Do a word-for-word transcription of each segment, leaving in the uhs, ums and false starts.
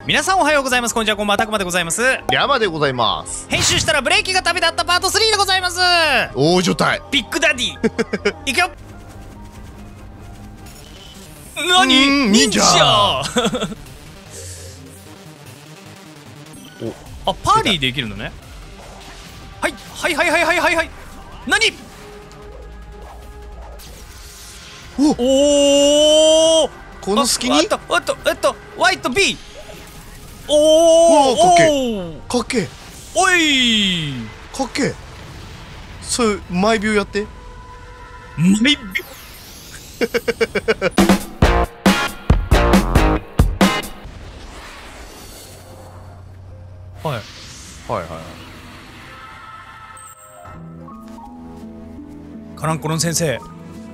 皆さんおはようございます。こんにちは、こんばんは、たくまでございます。 山でございます。 編集したらブレーキが旅立ったパートスリーでございます。 大所帯ビッグダディいくよ。何忍者おあ、パーリーできるのね。はいはいはいはいはいはいはい。何おお、 この隙にあっとあっとあっと ワイ と ビー。 おおお、かっけーかっけおいかっけ。そういう毎秒やって毎秒はいはいはいはい。 カランコロン先生、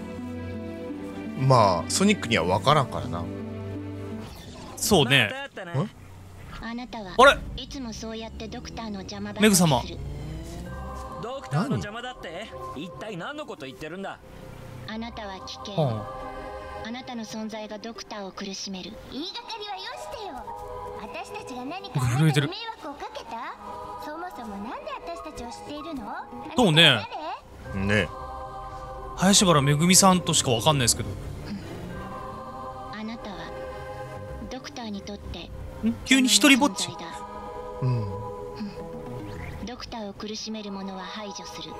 まあソニックには分からんからな。 そうね。 あなたはあれいつもそうやってドクターの邪魔ばかメグ様りする。 ドクターの邪魔だって？一体何のこと言ってるんだ？ あなたは危険。 はあなたの存在がドクターを苦しめる。 言いがかりはよしてよ。私たちが何かあな震えてるたに迷惑をかけた？そもそもなんで私たちを知っているの？ そうね。 あなたは誰？ ねあ、林原めぐみさんとしかわかんないですけど、 あなたはドクターにとってん急に一人ぼっち存在だ。 うんドクターを苦しめる者は排除する。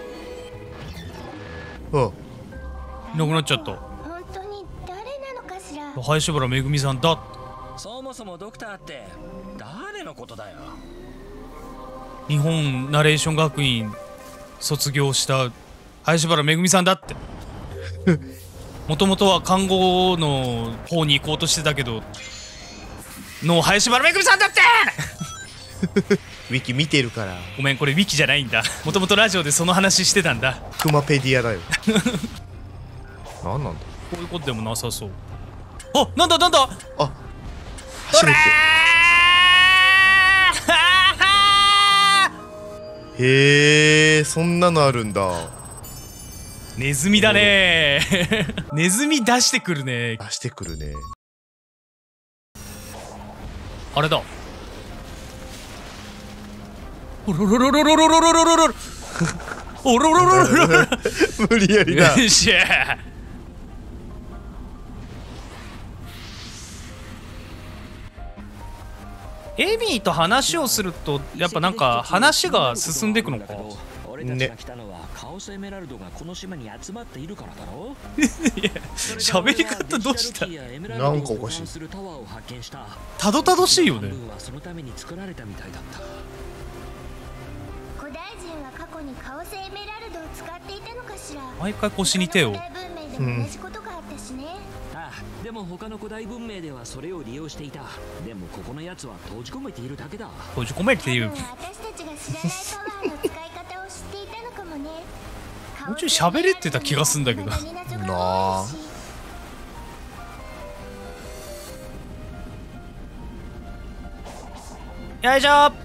あいなくなっちゃった。 本当に誰なのかしら？ 林原めぐみさんだ。 そもそもドクターって誰のことだよ？ 日本ナレーション学院卒業した林原めぐみさんだってもともとは看護の方に行こうとしてたけどの林原めぐみさんだってウィキ見てるから。 ごめん、これウィキじゃないんだ。もともとラジオでその話してたんだ。 クマペディアだよなんなんだ。 こういうことでもなさそう。あ、なんだなんだ、 あ初めて。へえ、そんなのあるんだ。 ネズミだねネズミ出してくるね。 出してくるね。 あれだ。おろろろろろろろろろろろおろろろろろろ無理やりだ。 よっしゃ。エミーと話をするとやっぱなんか話が進んでいくのか。 俺たちが来たのはカオスエメラルドがこの島に集まっているからだろ？ いや喋り方どうした。 なんかおかしい。 たどたどしいよね。 そのために作られたみたいだった。 古代人は過去にカオスエメラルドを使っていたのかしら？ 毎回腰に手を。 他の古代文明でも同じことがあったしね。 ああ、でも他の古代文明ではそれを利用していた。でもここのやつは閉じ込めているだけだ。 閉じ込めている。 多分私たちが知らないパワーの使い方を知っていたのかもね。 もうちょい喋れてた気がすんだけどなあ。 よいしょ。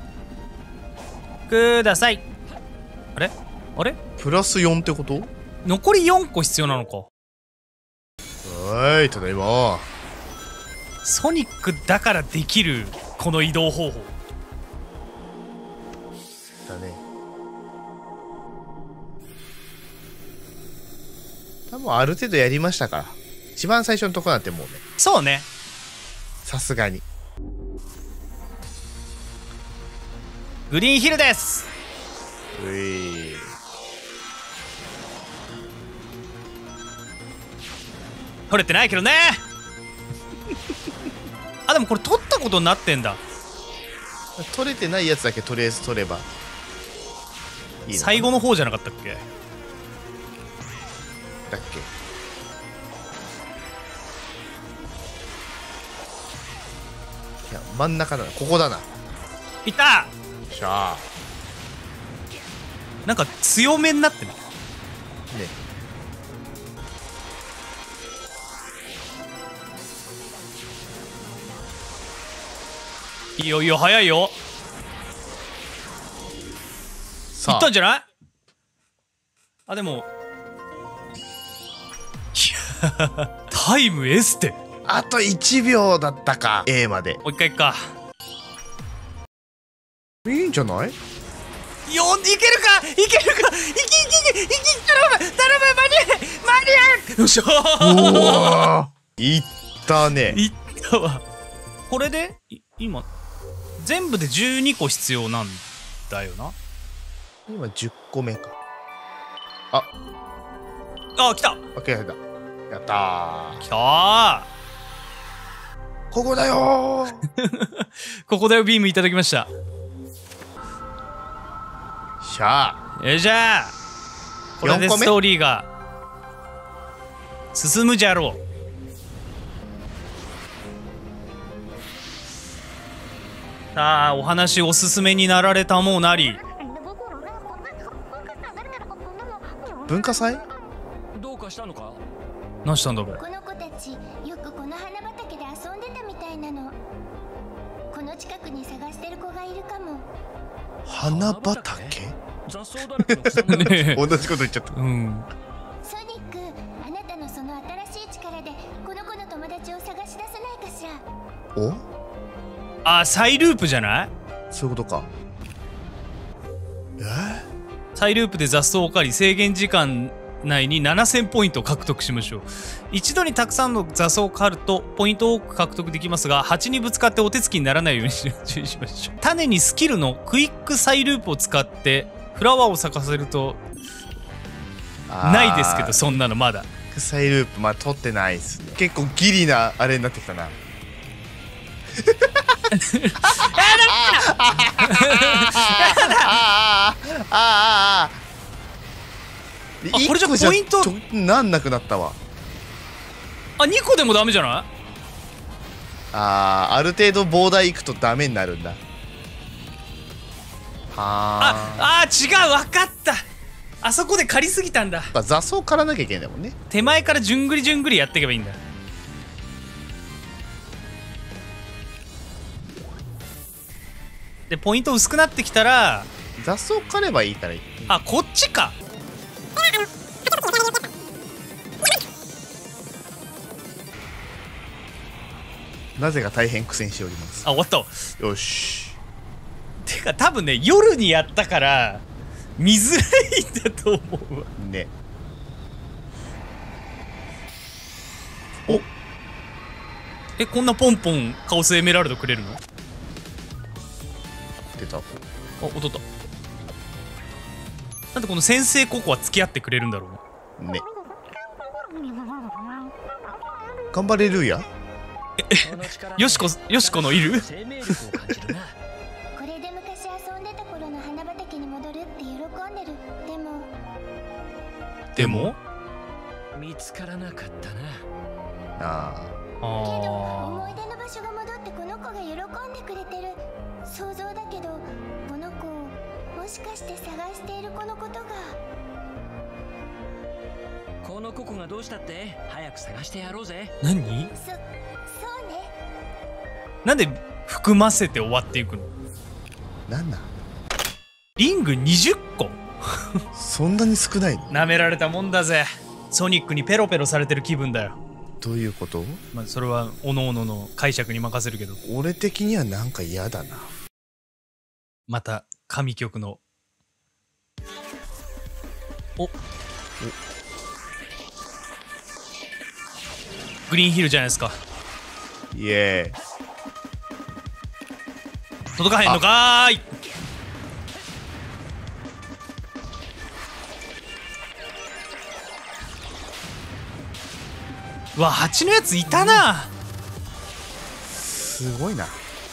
ください。あれあれプラスよんってこと？ 残りよんこ必要なのか。 はい、ただいま。 ソニックだからできるこの移動方法だね。多分ある程度やりましたから。一番最初のとこなんてもうね、 そうね。 さすがに。 グリーンヒルです。 うい。 取れてないけどねあ、でもこれ取ったことになってんだ。 取れてないやつだけとりあえず取ればいいのかな。 最後の方じゃなかったっけ。 だっけ。いや、真ん中だな。ここだな。 いった。 しゃなんか強めになってる。 あ。ね。 いいよいいよ、早いよ。いったんじゃない？あ、でもタイムエステあといちびょうだったか A まで。 もう一回行くか。 いいんじゃない？ よんいけるか、いけるか、いけいけいけいけ、頼む頼む、間に合え間に合え。よっしゃー。 おーいったね。 いったわ。これでい今全部でじゅうにこ必要なんだよな。 今じゅっこめか。 あ、来たオッケーだ。やったー。 来たー。 ここだよー。 ここだよビームいただきました。 しゃよいしゃー。これでよんこめストーリーが進むじゃろう。さあ、お話おすすめになられたもうなり。 文化祭？ どうかしたのか？ 何したんだろう。 この子たちよくこの花畑で遊んでたみたいなの。この近くに探してる子がいるかも。 花畑？ 雑草だらけの草むらねえ同じこと言っちゃった。 うん。 ソニック、あなたのその新しい力でこの子の友達を探し出せないかしら。 お？ あ、サイループじゃない？ そういうことか。えー？ サイループで雑草を狩り、制限時間内にななせんポイントを獲得しましょう。一度にたくさんの雑草を狩るとポイントを多く獲得できますが、蜂にぶつかってお手つきにならないように注意しましょう。種にスキルのクイックサイループを使ってフラワーを咲かせると、ないですけど、そんなのまだ。 サイループまあ取ってないっすね。結構ギリなあれになってきたな。ああああこれじゃポイントなんなくなったわ。 あ、にこでもダメじゃない？ あー、ある程度膨大いくとダメになるんだ。はああー、違う、分かった。あそこで借りすぎたんだ。 あ、雑草刈らなきゃいけないんだもんね。 手前からじゅんぐりじゅんぐりやっていけばいいんだ。でポイント薄くなってきたら、 雑草刈ればいいからいい。 あ、こっちか。 なぜか大変苦戦しております。 あ、終わったわ。 よし。 てか多分ね、夜にやったから見づらいんだと思うわ。 ね。お、 え、こんなポンポンカオスエメラルドくれるの？ 出た。 あ、踊った。なんでこの先生ココは付き合ってくれるんだろうね。頑張れるや。 よしこ、よしこのいる？ 生命力を感じるな。 これで昔遊んでた頃の花畑に戻るって喜んでる。でもでも見つからなかったな。 あけど思あい出の場所が戻ってこの子が喜んでくれてる。想像だけどこの子をもしかして探している子のことが。 このココがどうしたって？早く探してやろうぜ。 ー。何？ そそうね。 なんで含ませて終わっていくの？ ー、なんなん。 リングにじゅっこ？ そんなに少ないの？ 舐められたもんだぜ。ソニックにペロペロされてる気分だよ。 どういうこと？ まあそれは各々の解釈に任せるけど。 俺的にはなんか嫌だな。 また神曲のおおグリーンヒルじゃないですか。 イエーイ。 届かへんのかーい。うわ、蜂のやついたな。 すごいな。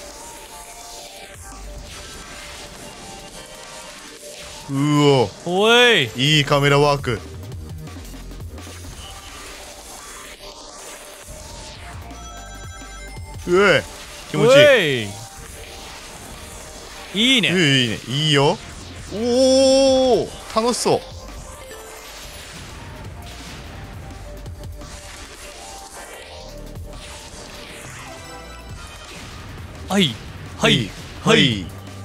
うお、 おい、 いいカメラワーク。うえ、気持ちいい。 いいいね。 いいいいね、いいよ。おお、楽しそう。 はいはいはい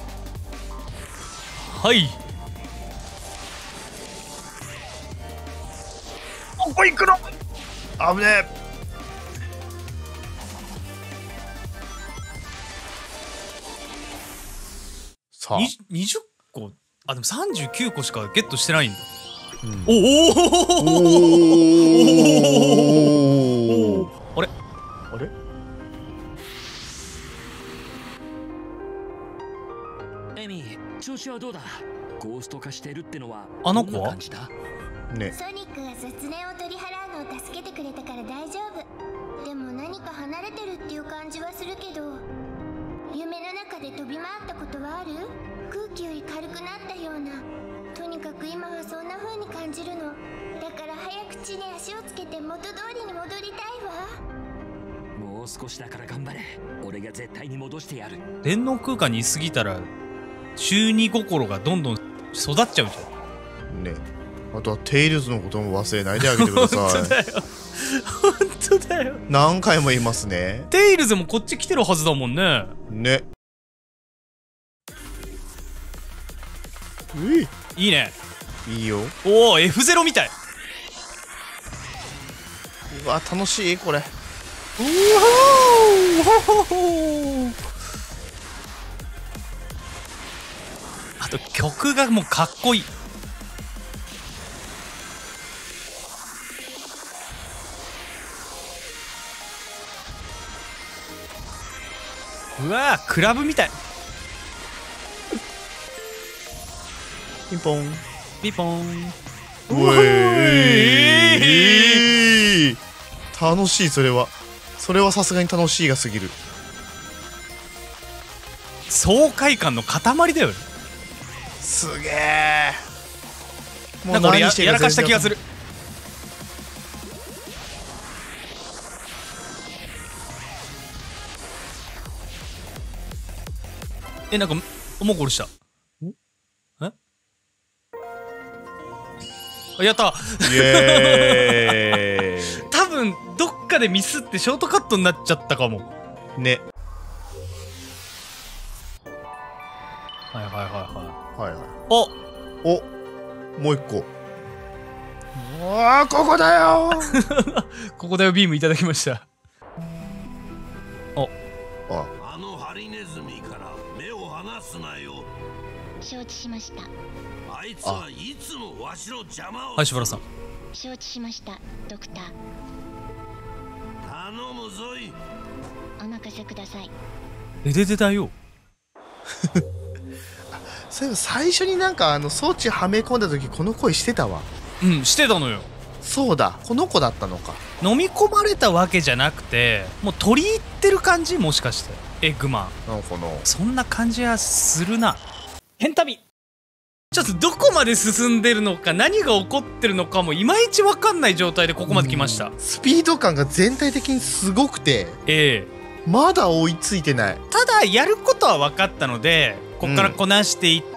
はい。 ここ行くの。危ねさあ、 ににじゅっこ、あでもさんじゅうきゅうこしかゲットしてないんだ。 うん、 おおおおあれあれエミ調子はどうだ。ゴースト化してるってのはあの子はどんな感じだ。 ね、 ソニックが雑念を取り払うのを助けてくれたから大丈夫。でも何か離れてるっていう感じはするけど、夢の中で飛び回ったことはある？空気より軽くなったような。とにかく今はそんな風に感じるの。だから早く地に足をつけて元通りに戻りたいわ。 もう少しだから頑張れ。俺が絶対に戻してやる。 電脳空間にいすぎたら中二心がどんどん育っちゃうじゃん。 ね、あとはテイルズのことも忘れないであげてください。 本当だよ本当だよ。 何回も言いますね。 テイルズもこっち来てるはずだもんね。 ね。うい、 いいね。 いいよ。 おお エフゼロ みたい。 うわ楽しいこれ。 うわあと曲がもうかっこいい。うわークラブみたい。 ピンポン。 ピンポン。 うえー、楽しい。それはそれはさすがに楽しいが過ぎる。 爽快感の塊だよね。 すげえ。もなんか俺やしていいやらかした気がする。え、なんかもうゴールした。えあやった。 イエー多分どっかでミスってショートカットになっちゃったかも。 イ。ね。 はいはいはいはい。 はいはい。 おお、もう一個。ああ、ここだよここだよビームいただきました。おあ、 あのハリネズミから目を離すなよ。 承知しました。 あいつはいつもわしの邪魔を。 はいしばらさん。 承知しました、ドクター。 頼むぞい。 お任せください。 えででだよ。 そういえば最初になんかあの装置はめ込んだ時この声してたわ。 うんしてたのよ。 そうだ、この子だったのか。 飲み込まれたわけじゃなくてもう取り入ってる感じ。もしかしてエッグマンなんかのそんな感じはするな。変旅ちょっとどこまで進んでるのか何が起こってるのかもいまいち分かんない状態でここまで来ました。 スピード感が全体的にすごくてええまだ追いついてない。 ただやることは分かったのでここからこなしていって、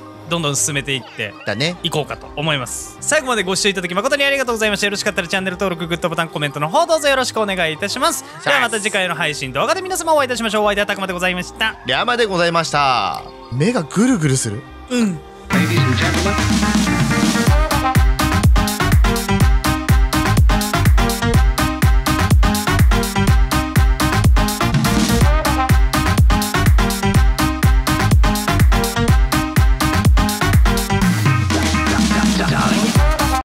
うん、どんどん進めていってだねいこうかと思います。最後までご視聴いただき誠にありがとうございました。よろしかったらチャンネル登録グッドボタンコメントの方どうぞよろしくお願いいたします。ではまた次回の配信動画で皆様お会いいたしましょう。お相手はたくまでございました。 リャマでございました。目がぐるぐるする。 うん。 Ladies and gentlemen.